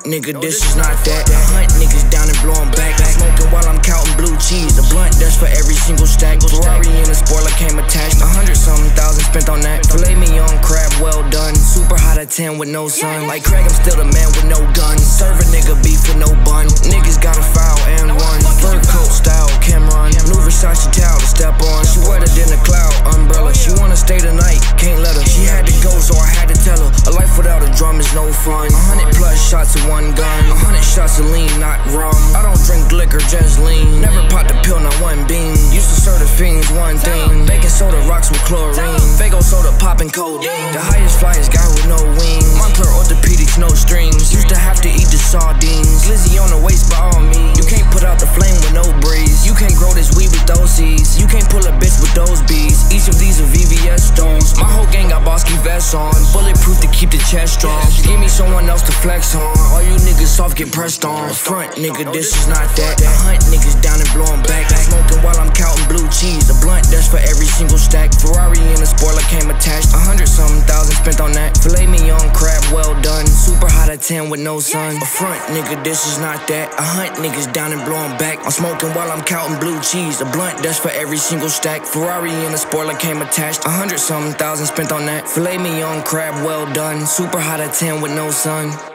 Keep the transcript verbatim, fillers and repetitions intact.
nigga, this is not that. I hunt niggas down and blow 'em back. Smoking while I'm counting blue cheese. A blunt that's for every single stack. Ferrari and a spoiler came attached. A hundred something thousand spent on that. Filet mignon crab, well done. Super hot at ten with no sun. Like Craig, I'm still the man with no gun. Serve a nigga beef with no bun. Niggas got a foul and one. Fur coat style, Cameron. New Versace towel to step on. She wetter than a cloud umbrella. She wanna stay the night, can't let her. She had to go, so I had to tell her. A life without a drum is no fun. A hundred plus shots of one gun. A hundred shots of lean, not rum. I don't drink liquor, just lean. Never popped a pill, not one bean. Used to serve the fiends one thing. Baking soda rocks with chlorine. Fago soda popping codeine. The highest flyers guy with no wings. Moncler orthopedics, no strings. Used to have to eat the sardines. Lizzie on the waist by all means. You can't put out the flame with no breeze. You can't grow this weed with those seeds. You can't pull a bitch with those bees. Each of these are V V S stones. My whole gang got Bosky vests on. Bulletproof to keep the chest strong. Give me someone else to flex on. All you niggas soft get pressed on. Front nigga, this is not that. I hunt niggas down and blow 'em back. Smoking while I'm counting blue cheese. A blunt that's for every single stack. Ferrari and a spoiler came attached. A hundred something thousand spent on that. Filet mignon crab, well done. Super hot at ten with no sun. A front nigga, this is not that. I hunt niggas down and blow 'em back. I'm smoking while I'm counting blue cheese. A blunt that's for every single stack. Ferrari and a spoiler came attached. A hundred something thousand spent on that. Filet mignon crab, well done. Super hot at ten with no sun.